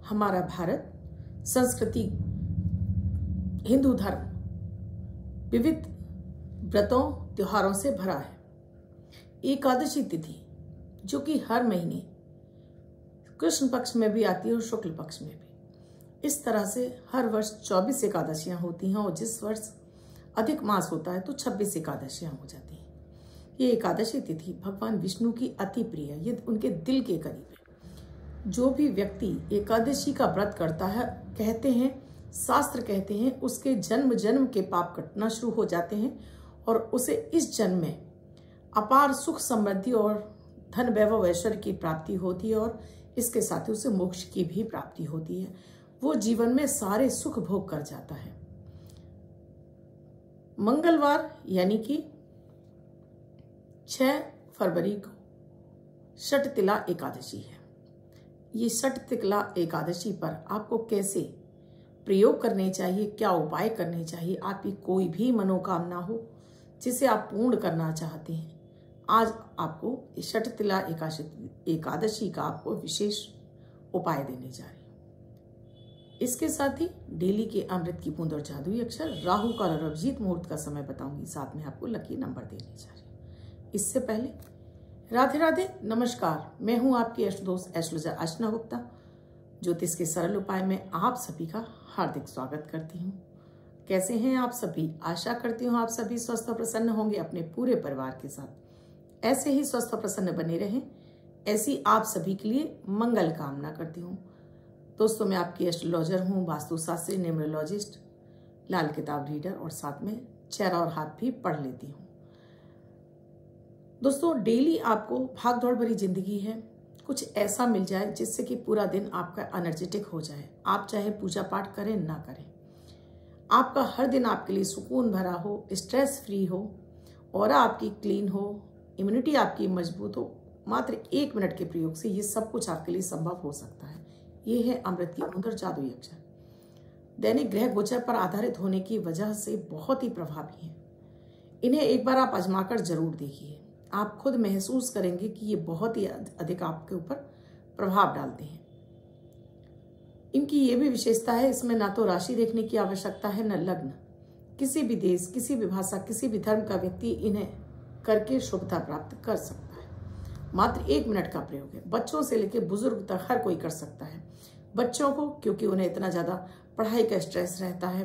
हमारा भारत संस्कृति, हिंदू धर्म विविध व्रतों त्योहारों से भरा है। एकादशी तिथि जो कि हर महीने कृष्ण पक्ष में भी आती है और शुक्ल पक्ष में भी। इस तरह से हर वर्ष 24 एकादशियां होती हैं और जिस वर्ष अधिक मास होता है तो 26 एकादशियां हो जाती हैं। ये एकादशी तिथि भगवान विष्णु की अति प्रिय है, ये उनके दिल के करीब है। जो भी व्यक्ति एकादशी का व्रत करता है, कहते हैं, शास्त्र कहते हैं, उसके जन्म जन्म के पाप कटना शुरू हो जाते हैं और उसे इस जन्म में अपार सुख समृद्धि और धन वैभव ऐश्वर्य की प्राप्ति होती है और इसके साथ ही उसे मोक्ष की भी प्राप्ति होती है। वो जीवन में सारे सुख भोग कर जाता है। मंगलवार यानी कि 6 फरवरी को षटतिला एकादशी है। ये षटतिला एकादशी पर आपको कैसे प्रयोग करने चाहिए, क्या उपाय करने चाहिए, आपकी कोई भी मनोकामना हो जिसे आप पूर्ण करना चाहते हैं, आज आपको षटतिला एकादशी का आपको विशेष उपाय देने जा रही हूं। इसके साथ ही डेली के अमृत की बूंद और जादुई अक्षर, राहु काल और अभिजीत मुहूर्त का समय बताऊंगी, साथ में आपको लकी नंबर देने जा रही हूं। इससे पहले राधे राधे, नमस्कार। मैं हूं आपकी अष्ट दोस्त एस्ट्रोलॉजर अर्चना गुप्ता। ज्योतिष के सरल उपाय में आप सभी का हार्दिक स्वागत करती हूँ। कैसे हैं आप सभी? आशा करती हूँ आप सभी स्वस्थ और प्रसन्न होंगे अपने पूरे परिवार के साथ। ऐसे ही स्वस्थ और प्रसन्न बने रहें, ऐसी आप सभी के लिए मंगल कामना करती हूँ। दोस्तों, मैं आपकी एस्ट्रोलॉजर हूँ, वास्तुशास्त्री, न्यूमरोलॉजिस्ट, लाल किताब रीडर और साथ में चेहरा और हाथ भी पढ़ लेती हूँ। दोस्तों, डेली आपको भाग दौड़ भरी जिंदगी है, कुछ ऐसा मिल जाए जिससे कि पूरा दिन आपका एनर्जेटिक हो जाए। आप चाहे पूजा पाठ करें ना करें, आपका हर दिन आपके लिए सुकून भरा हो, स्ट्रेस फ्री हो, ऑरा आपकी क्लीन हो, इम्यूनिटी आपकी मजबूत हो। मात्र 1 मिनट के प्रयोग से ये सब कुछ आपके लिए संभव हो सकता है। ये है अमृत की बूंद और जादुई अक्षर। दैनिक ग्रह गोचर पर आधारित होने की वजह से बहुत ही प्रभावी है। इन्हें एक बार आप आजमाकर जरूर देखिए, आप खुद महसूस करेंगे कि ये बहुत ही अधिक आपके ऊपर प्रभाव डालते हैं। इनकी ये भी विशेषता है, इसमें ना तो राशि देखने की आवश्यकता है न लग्न। किसी भी देश, किसी भी भाषा, किसी भी धर्म का व्यक्ति इन्हें करके शुभता प्राप्त कर सकता है। मात्र 1 मिनट का प्रयोग है। बच्चों से लेकर बुजुर्ग तक हर कोई कर सकता है। बच्चों को, क्योंकि उन्हें इतना ज्यादा पढ़ाई का स्ट्रेस रहता है,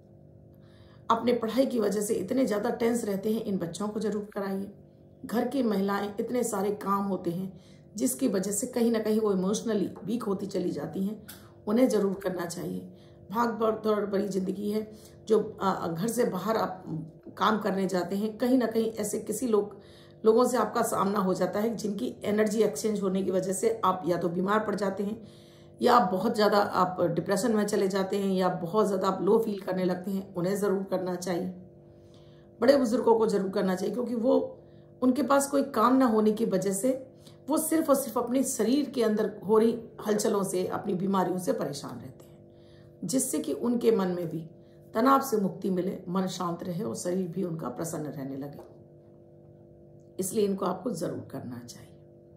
अपने पढ़ाई की वजह से इतने ज्यादा टेंस रहते हैं, इन बच्चों को जरूर कराइए। घर की महिलाएं, इतने सारे काम होते हैं जिसकी वजह से कहीं ना कहीं वो इमोशनली वीक होती चली जाती हैं, उन्हें जरूर करना चाहिए। भाग दौड़ बड़ी जिंदगी है। जो घर से बाहर आप काम करने जाते हैं, कहीं ना कहीं ऐसे किसी लोगों से आपका सामना हो जाता है जिनकी एनर्जी एक्सचेंज होने की वजह से आप या तो बीमार पड़ जाते हैं, या बहुत ज़्यादा आप डिप्रेशन में चले जाते हैं, या बहुत ज़्यादा आप लो फील करने लगते हैं। उन्हें ज़रूर करना चाहिए। बड़े बुजुर्गों को जरूर करना चाहिए, क्योंकि वो उनके पास कोई काम ना होने की वजह से वो सिर्फ और सिर्फ अपने शरीर के अंदर हो रही हलचलों से, अपनी बीमारियों से परेशान रहते हैं, जिससे कि उनके मन में भी तनाव से मुक्ति मिले, मन शांत रहे और शरीर भी उनका प्रसन्न रहने लगे। इसलिए इनको आपको जरूर करना चाहिए।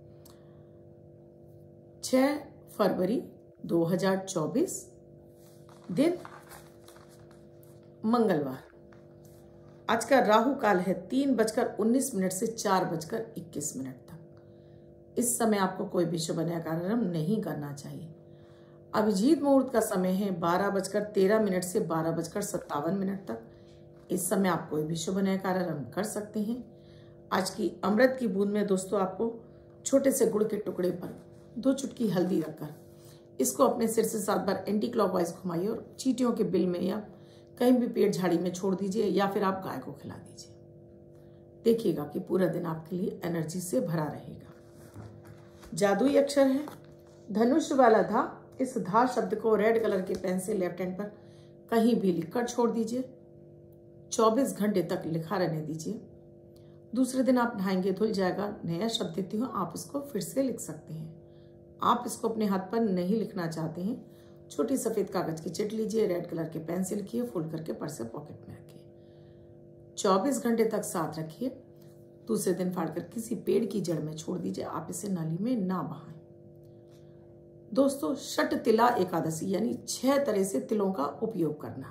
6 फरवरी 2024, दिन मंगलवार। आज का राहु काल है 3:19 से 4:21 तक। इस समय आपको कोई भी शुभ कार्यक्रम नहीं करना चाहिए। अभिजीत मुहूर्त का समय है 12:13 से 12:57 तक। इस समय आप कोई भी शुभ कार्यक्रम कर सकते हैं। आज की अमृत की बूंद में दोस्तों आपको छोटे से गुड़ के टुकड़े पर 2 चुटकी हल्दी रखकर इसको अपने सिर से 7 बार एंटी क्लॉकवाइज घुमाइए और चींटियों के बिल में या कहीं भी पेड़ झाड़ी में छोड़ दीजिए, या फिर आप गाय को खिला दीजिए। देखिएगा कि पूरा दिन आपके लिए एनर्जी से भरा रहेगा। जादुई अक्षर है धनुष वाला धा। इस धा शब्द को रेड कलर के पेन से लेफ्ट हैंड पर कहीं भी लिखकर छोड़ दीजिए। 24 घंटे तक लिखा रहने दीजिए। दूसरे दिन आप नहाएंगे, धुल जाएगा। नया शब्द देती हूँ, आप इसको फिर से लिख सकते हैं। आप इसको अपने हाथ पर नहीं लिखना चाहते हैं, छोटी सफेद कागज की चिट लीजिए, रेड कलर के पेन से लिखिए, फोल्ड करके पर्स या पॉकेट में रखिए। 24 घंटे तक साथ रखिए। दूसरे दिन फाड़कर किसी पेड़ की जड़ में छोड़ दीजिए। आप इसे नाली में ना बहाएं। दोस्तों, षट तिला एकादशी यानी 6 तरह से तिलों का उपयोग करना।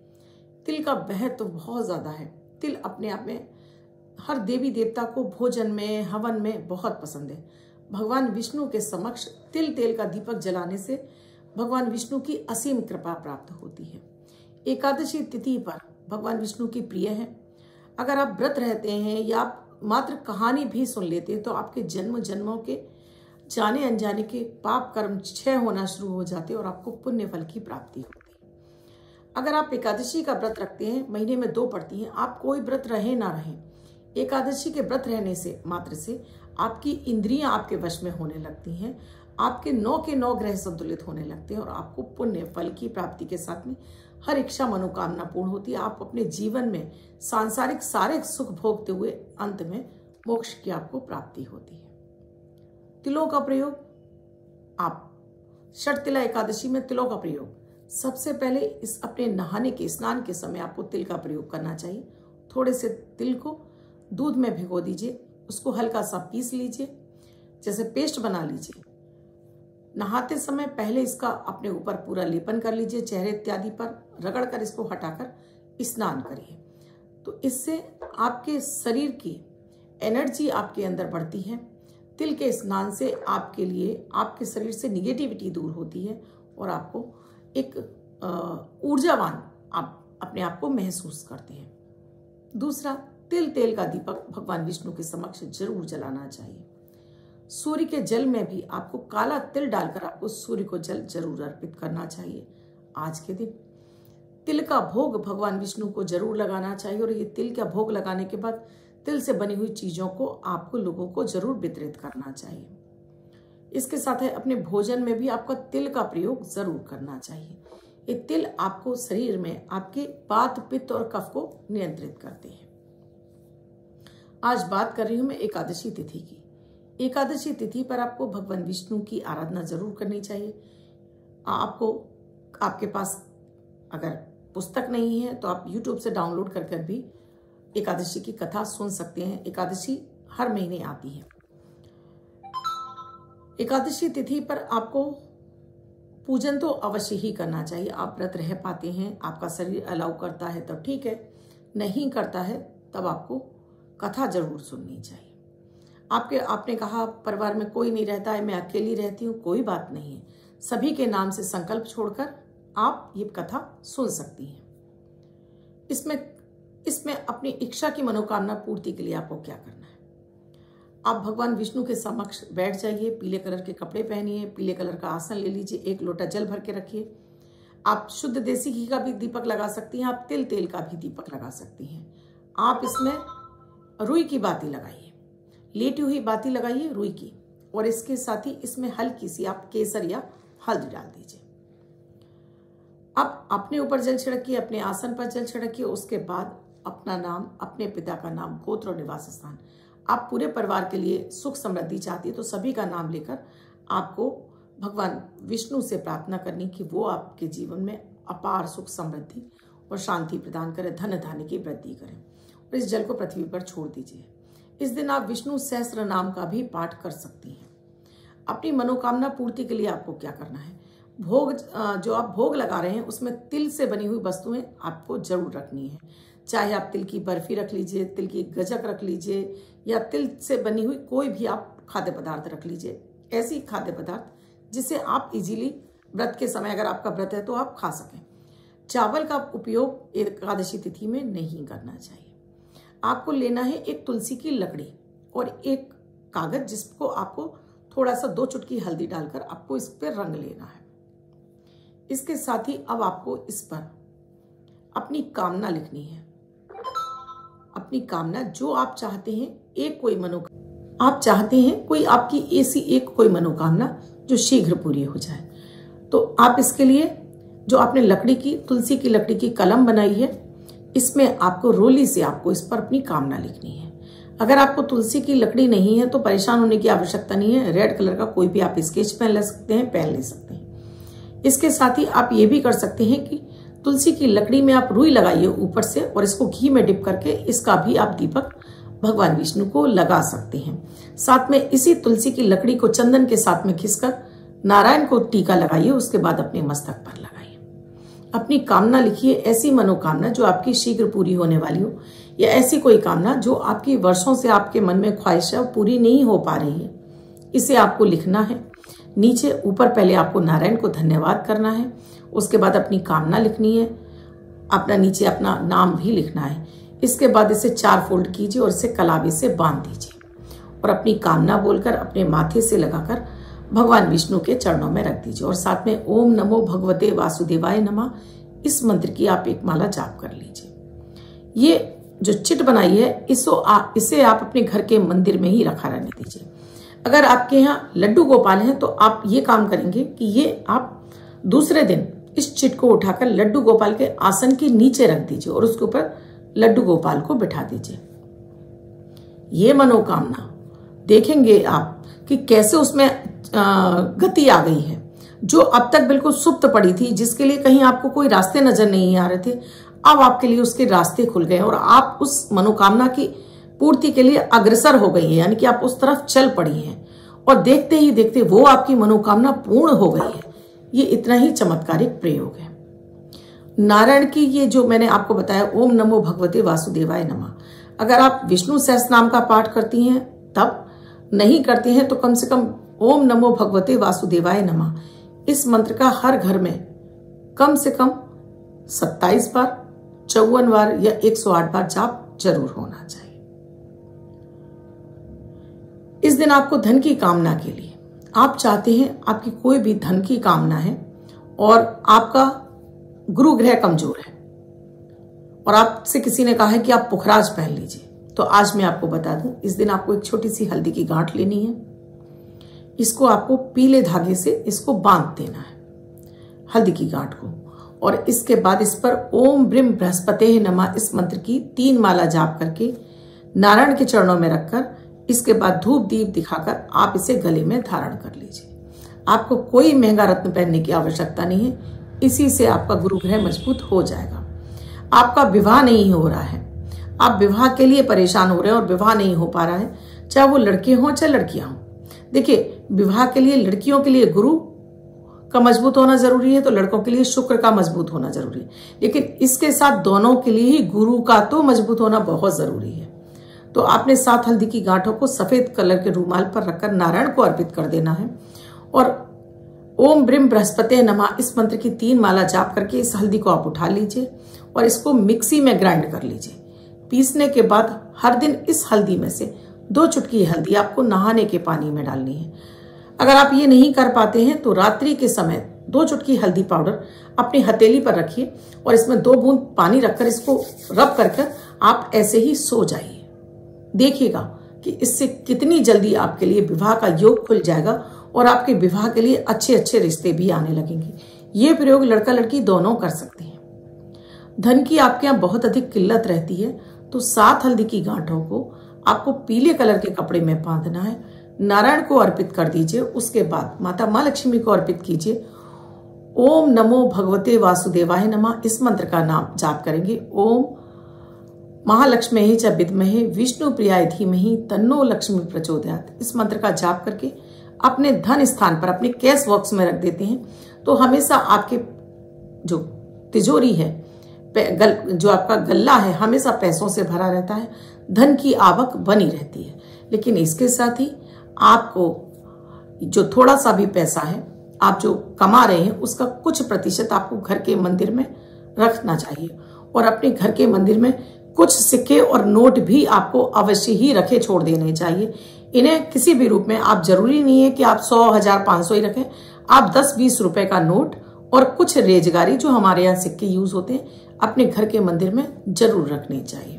तिल का महत्व तो बहुत ज़्यादा है। तिल अपने आप में हर देवी देवता को भोजन में, हवन में बहुत पसंद है। भगवान विष्णु के समक्ष तिल तेल का दीपक जलाने से भगवान विष्णु की असीम कृपा प्राप्त होती है। एकादशी तिथि पर भगवान विष्णु की प्रिय है। अगर आप व्रत रहते हैं या आप मात्र कहानी भी सुन लेते हैं तो आपके जन्म जन्मों के जाने अनजाने के पाप कर्म क्षय होना शुरू हो जाते और आपको पुण्य फल की प्राप्ति होती है। अगर आप एकादशी का व्रत रखते हैं, महीने में 2 पड़ती हैं, आप कोई व्रत रहे ना रहें, एकादशी के व्रत रहने से मात्र से आपकी इंद्रियां आपके वश में होने लगती हैं, आपके 9 के 9 ग्रह संतुलित होने लगते हैं और आपको पुण्य फल की प्राप्ति के साथ में हर इच्छा मनोकामना पूर्ण होती है। आप अपने जीवन में सांसारिक सारे सुख भोगते हुए अंत में मोक्ष की आपको प्राप्ति होती है। तिलों का प्रयोग, आप षट तिला एकादशी में तिलों का प्रयोग सबसे पहले इस अपने नहाने के स्नान के समय आपको तिल का प्रयोग करना चाहिए। थोड़े से तिल को दूध में भिगो दीजिए, उसको हल्का सा पीस लीजिए, जैसे पेस्ट बना लीजिए। नहाते समय पहले इसका अपने ऊपर पूरा लेपन कर लीजिए, चेहरे इत्यादि पर रगड़ कर इसको हटाकर स्नान करिए। तो इससे आपके शरीर की एनर्जी आपके अंदर बढ़ती है। तिल के स्नान से आपके लिए आपके शरीर से निगेटिविटी दूर होती है और आपको एक ऊर्जावान आप अपने आप को महसूस करते हैं। दूसरा, तिल तेल का दीपक भगवान विष्णु के समक्ष जरूर जलाना चाहिए। सूर्य के जल में भी आपको काला तिल डालकर आपको सूर्य को जल जरूर अर्पित करना चाहिए। आज के दिन तिल का भोग भगवान विष्णु को जरूर लगाना चाहिए और ये तिल का भोग लगाने के बाद तिल से बनी हुई चीजों को आपको लोगों को जरूर वितरित करना चाहिए। इसके साथ है अपने भोजन में भी आपका तिल का प्रयोग जरूर करना चाहिए। ये तिल आपको शरीर में आपके वात, पित्त और कफ को नियंत्रित करते हैं। आज बात कर रही हूं मैं एकादशी तिथि की। एकादशी तिथि पर आपको भगवान विष्णु की आराधना जरूर करनी चाहिए। आपको आपके पास अगर पुस्तक नहीं है तो आप YouTube से डाउनलोड कर भी एकादशी की कथा सुन सकते हैं। एकादशी हर महीने आती है। एकादशी तिथि पर आपको पूजन तो अवश्य ही करना चाहिए। आप व्रत रह पाते हैं, आपका शरीर अलाउ करता है तब ठीक है, नहीं करता है तब आपको कथा जरूर सुननी चाहिए। आपने कहा परिवार में कोई नहीं रहता है, मैं अकेली रहती हूँ, कोई बात नहीं है। सभी के नाम से संकल्प छोड़कर आप ये कथा सुन सकती हैं। इसमें अपनी इच्छा की मनोकामना पूर्ति के लिए आपको क्या करना है, आप भगवान विष्णु के समक्ष बैठ जाइए, पीले कलर के कपड़े पहनिए, पीले कलर का आसन ले लीजिए, 1 लोटा जल भर के रखिए। आप शुद्ध देसी घी का भी दीपक लगा सकती हैं, आप तिल तेल का भी दीपक लगा सकती हैं। आप इसमें रुई की बाती लगाइए, लेटी हुई बाती लगाइए रुई की, और इसके साथ ही इसमें हल्की सी आप केसर या हल्दी डाल दीजिए। अब अपने ऊपर जल छिड़किए, अपने आसन पर जल छिड़किए। उसके बाद अपना नाम, अपने पिता का नाम, गोत्र और निवास स्थान, आप पूरे परिवार के लिए सुख समृद्धि चाहती है तो सभी का नाम लेकर आपको भगवान विष्णु से प्रार्थना करनी कि वो आपके जीवन में अपार सुख समृद्धि और शांति प्रदान करें, धन धान्य की वृद्धि करें। और इस जल को पृथ्वी पर छोड़ दीजिए। इस दिन आप विष्णु सहस्त्र नाम का भी पाठ कर सकती हैं। अपनी मनोकामना पूर्ति के लिए आपको क्या करना है, भोग जो आप भोग लगा रहे हैं उसमें तिल से बनी हुई वस्तुएं आपको जरूर रखनी है। चाहे आप तिल की बर्फी रख लीजिए, तिल की गजक रख लीजिए, या तिल से बनी हुई कोई भी आप खाद्य पदार्थ रख लीजिए। ऐसी खाद्य पदार्थ जिसे आप इजीली व्रत के समय, अगर आपका व्रत है तो आप खा सकें। चावल का उपयोग एकादशी तिथि में नहीं करना चाहिए। आपको लेना है एक तुलसी की लकड़ी और एक कागज, जिसको आपको थोड़ा सा 2 चुटकी हल्दी डालकर आपको इस पर रंग लेना है। इसके साथ ही अब आपको इस पर अपनी कामना लिखनी है। अपनी कामना जो आप चाहते हैं, आप चाहते हैं कोई आपकी ऐसी एक कोई मनोकामना जो शीघ्र पूरी हो जाए, तो आप इसके लिए जो आपने लकड़ी की, तुलसी की लकड़ी की कलम बनाई है, इसमें आपको रोली से आपको इस पर अपनी कामना लिखनी है। अगर आपको तुलसी की लकड़ी नहीं है तो परेशान होने की आवश्यकता नहीं है। रेड कलर का कोई भी आप स्केच पेन ले सकते हैं, इसके साथ ही आप ये भी कर सकते हैं कि तुलसी की लकड़ी में आप रुई लगाइए ऊपर से, और इसको घी में डिप करके इसका भी आप दीपक भगवान विष्णु को लगा सकते हैं। साथ में इसी तुलसी की लकड़ी को चंदन के साथ में घिसकर नारायण को टीका लगाइए, उसके बाद अपने मस्तक पर लगाइए। अपनी कामना लिखिए, ऐसी मनोकामना जो आपकी शीघ्र पूरी होने वाली हो, या ऐसी कोई कामना जो आपकी वर्षों से आपके मन में ख्वाहिश है पूरी नहीं हो पा रही है, इसे आपको लिखना है। नीचे ऊपर पहले आपको नारायण को धन्यवाद करना है, उसके बाद अपनी कामना लिखनी है, अपना नीचे अपना नाम भी लिखना है। इसके बाद इसे 4 फोल्ड कीजिए और इसे कलावे से बांध दीजिए और अपनी कामना बोलकर अपने माथे से लगाकर भगवान विष्णु के चरणों में रख दीजिए और साथ में ओम नमो भगवते वासुदेवाय नमः इस मंत्र की आप एक माला जाप कर लीजिए। ये जो चिट बनाई है इसे आप अपने घर के मंदिर में ही रखा रहने दीजिए। अगर आपके यहाँ लड्डू गोपाल हैं तो आप ये काम करेंगे कि ये आप दूसरे दिन इस चिट को उठाकर लड्डू गोपाल के आसन के नीचे रख दीजिए और उसके ऊपर लड्डू गोपाल को बिठा दीजिए। ये मनोकामना देखेंगे आप कि कैसे उसमें गति आ गई है। जो अब तक बिल्कुल सुप्त पड़ी थी, जिसके लिए कहीं आपको कोई रास्ते नजर नहीं आ रहे थे, अब आपके लिए उसके रास्ते खुल गए और आप उस मनोकामना की पूर्ति के लिए अग्रसर हो गई है, यानी कि आप उस तरफ चल पड़ी हैं और देखते ही देखते वो आपकी मनोकामना पूर्ण हो गई है। ये इतना ही चमत्कारिक प्रयोग है। नारायण की ये जो मैंने आपको बताया ओम नमो भगवते वासुदेवाय नमः, अगर आप विष्णु सहस्त्र नाम का पाठ करती हैं तब, नहीं करते हैं तो कम से कम ओम नमो भगवते वासुदेवाय नमः इस मंत्र का हर घर में कम से कम 27 बार, 54 बार या 108 बार जाप जरूर होना चाहिए। इस दिन आपको धन की कामना के लिए, आप चाहते हैं आपकी कोई भी धन की कामना है और आपका गुरु ग्रह कमजोर है और आपसे किसी ने कहा है कि आप पुखराज पहन लीजिए, तो आज मैं आपको बता दूं, इस दिन आपको एक छोटी सी हल्दी की गांठ लेनी है। इसको आपको पीले धागे से इसको बांध देना है, हल्दी की गांठ को, और इसके बाद इस पर ओम ब्रिम बृहस्पते नमः इस मंत्र की 3 माला जाप करके नारायण के चरणों में रखकर, इसके बाद धूप दीप दिखाकर आप इसे गले में धारण कर लीजिए। आपको कोई महंगा रत्न पहनने की आवश्यकता नहीं है, इसी से आपका गुरु ग्रह मजबूत हो जाएगा। आपका विवाह नहीं हो रहा है, आप विवाह के लिए परेशान हो रहे हैं और विवाह नहीं हो पा रहा है, चाहे वो लड़के हों चाहे लड़कियां हों। देखिए, विवाह के लिए लड़कियों के लिए गुरु का मजबूत होना जरूरी है, तो लड़कों के लिए शुक्र का मजबूत होना जरूरी है, लेकिन इसके साथ दोनों के लिए ही गुरु का तो मजबूत होना बहुत जरूरी है। तो आपने 7 हल्दी की गांठों को सफेद कलर के रूमाल पर रखकर नारायण को अर्पित कर देना है और ओम ब्रिम बृहस्पते नमः इस मंत्र की 3 माला जाप करके इस हल्दी को आप उठा लीजिए और इसको मिक्सी में ग्राइंड कर लीजिए। पीसने के बाद हर दिन इस हल्दी में से 2 चुटकी हल्दी आपको नहाने के पानी में डालनी है। अगर आप ये नहीं कर पाते हैं तो रात्रि के समय 2 चुटकी हल्दी पाउडर अपनी हथेली पर रखिए और इसमें 2 बूंद पानी रखकर इसको रब कर आप ऐसे ही सो जाइए। देखिएगा कि इससे कितनी जल्दी आपके लिए विवाह का योग खुल जाएगा और आपके विवाह के लिए अच्छे अच्छे रिश्ते भी आने लगेंगे। ये प्रयोग लड़का लड़की दोनों कर सकते हैं। धन की आपके यहाँ बहुत अधिक किल्लत रहती है तो 7 हल्दी की गांठों को आपको पीले कलर के कपड़े में बांधना है, नारायण को अर्पित कर दीजिए, उसके बाद माता माँ लक्ष्मी को अर्पित कीजिए। ओम नमो भगवते वासुदेवाय नमः इस मंत्र का नाम जाप करेंगे। ओम महालक्ष्मी च विद्महे विष्णु प्रियाय धीमहि तन्नो लक्ष्मी प्रचोदयात् इस मंत्र का जाप करके अपने धन स्थान पर अपने कैश बॉक्स में रख देते हैं तो हमेशा आपके जो तिजोरी है, जो आपका गल्ला है, हमेशा पैसों से भरा रहता है, धन की आवक बनी रहती है। लेकिन इसके साथ ही आपको जो थोड़ा सा भी पैसा है आप जो कमा रहे हैं उसका कुछ प्रतिशत आपको घर के मंदिर में रखना चाहिए और अपने घर के मंदिर में कुछ सिक्के और नोट भी आपको अवश्य ही रखे छोड़ देने चाहिए। इन्हें किसी भी रूप में आप, जरूरी नहीं है कि आप 100, 1000, 500 ही रखें, आप 10-20 रुपए का नोट और कुछ रेजगारी जो हमारे यहाँ सिक्के यूज होते हैं अपने घर के मंदिर में जरूर रखने चाहिए।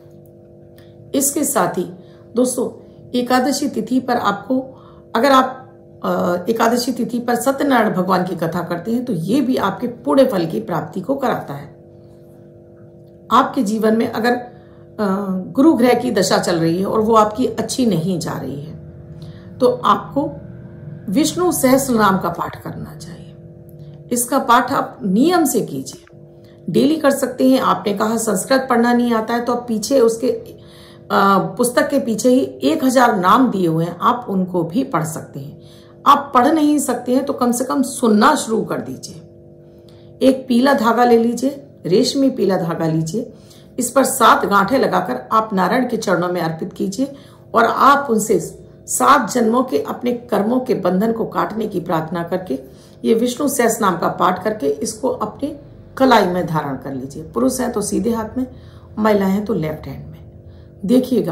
इसके साथ ही दोस्तों, एकादशी तिथि पर आपको, अगर आप एकादशी तिथि पर सत्यनारायण भगवान की कथा करते हैं तो ये भी आपके पुण्य फल की प्राप्ति को कराता है। आपके जीवन में अगर गुरु ग्रह की दशा चल रही है और वो आपकी अच्छी नहीं जा रही है तो आपको विष्णु सहस्त्र नाम का पाठ करना चाहिए। इसका पाठ आप नियम से कीजिए, डेली कर सकते हैं। आपने कहा संस्कृत पढ़ना नहीं आता है तो आप पीछे उसके पुस्तक के पीछे ही 1000 नाम दिए हुए हैं, आप उनको भी पढ़ सकते हैं। आप पढ़ नहीं सकते हैं तो कम से कम सुनना शुरू कर दीजिए। एक पीला धागा ले लीजिए, रेशमी पीला धागा लीजिए, इस पर 7 गांठें लगाकर आप नारायण के चरणों में अर्पित कीजिए और आप उनसे 7 जन्मों के अपने कर्मों के बंधन को काटने की प्रार्थना करके ये विष्णु सहस्त्र नाम का पाठ करके इसको अपनी कलाई में धारण कर लीजिए। पुरुष हैं तो सीधे हाथ में, महिलाएं हैं तो लेफ्ट हैंड में। देखिएगा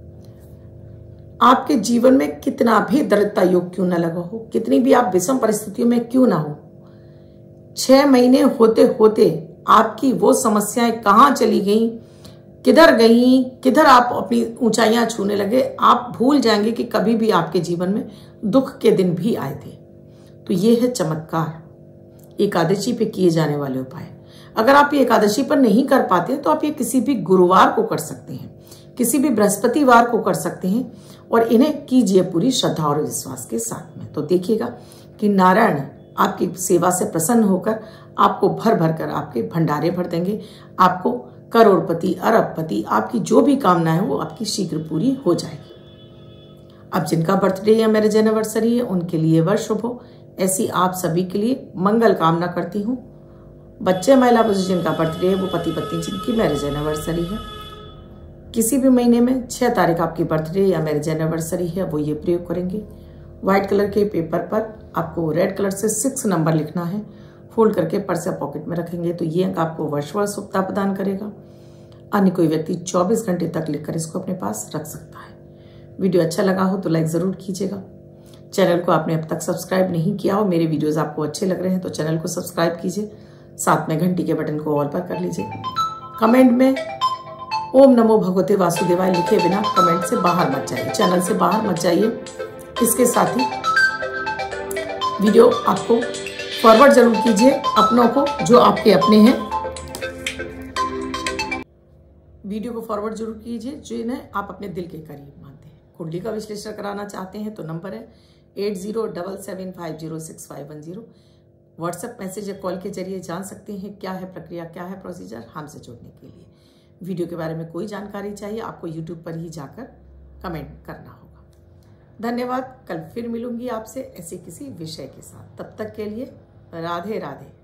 आपके जीवन में कितना भी दरिद्रता योग क्यों ना लगा हो, कितनी भी आप विषम परिस्थितियों में क्यों ना हो, 6 महीने होते होते आपकी वो समस्याएं कहां चली गई, किधर गई, किधर आप अपनी ऊंचाइयां छूने लगे, आप भूल जाएंगे कि कभी भी आपके जीवन में दुख के दिन भी आए थे। तो ये है चमत्कार एकादशी पे किए जाने वाले उपाय। अगर आप ये एकादशी पर नहीं कर पाते तो आप ये किसी भी गुरुवार को कर सकते हैं, किसी भी बृहस्पतिवार को कर सकते हैं और इन्हें कीजिए पूरी श्रद्धा और विश्वास के साथ में। तो देखिएगा कि नारायण आपकी सेवा से प्रसन्न होकर आपको भर भर कर आपके भंडारे भर देंगे। आपको करोड़पति, अरबपति, आपकी जो भी कामना है वो आपकी शीघ्र पूरी हो जाएगी। अब जिनका बर्थडे या मैरिज एनिवर्सरी है उनके लिए वर्ष शुभ हो, ऐसी आप सभी के लिए मंगल कामना करती हूँ। बच्चे, महिला पुरुष जिनका बर्थडे है वो पति पत्नी जिनकी मैरिज एनिवर्सरी है, किसी भी महीने में 6 तारीख आपकी बर्थडे या मैरिज एनिवर्सरी है वो ये प्रयोग करेंगे। व्हाइट कलर के पेपर पर आपको रेड कलर से 6 नंबर लिखना है, फोल्ड करके पर्स या पॉकेट में रखेंगे तो ये अंक आपको वर्षभर शुभता प्रदान करेगा। अन्य कोई व्यक्ति 24 घंटे तक लिखकर इसको अपने पास रख सकता है। वीडियो अच्छा लगा हो तो लाइक जरूर कीजिएगा। चैनल को आपने अब तक सब्सक्राइब नहीं किया हो, मेरे वीडियोस आपको अच्छे लग रहे हैं तो चैनल को सब्सक्राइब कीजिए, साथ में घंटी के बटन को ऑल पर कर लीजिए। कमेंट में ओम नमो भगवते वासुदेवाय लिखे बिना कमेंट से बाहर मत जाइए, चैनल से बाहर मत जाइए। इसके साथ ही वीडियो आपको फॉरवर्ड जरूर कीजिए अपनों को, जो आपके अपने हैं, वीडियो को फॉरवर्ड जरूर कीजिए जिन्हें आप अपने दिल के करीब मानते हैं। कुंडली का विश्लेषण कराना चाहते हैं तो नंबर है 8077506510। व्हाट्सएप मैसेज या कॉल के जरिए जान सकते हैं क्या है प्रक्रिया, क्या है प्रोसीजर हमसे जुड़ने के लिए। वीडियो के बारे में कोई जानकारी चाहिए आपको यूट्यूब पर ही जाकर कमेंट करना होगा। धन्यवाद। कल फिर मिलूंगी आपसे ऐसे किसी विषय के साथ। तब तक के लिए राधे राधे।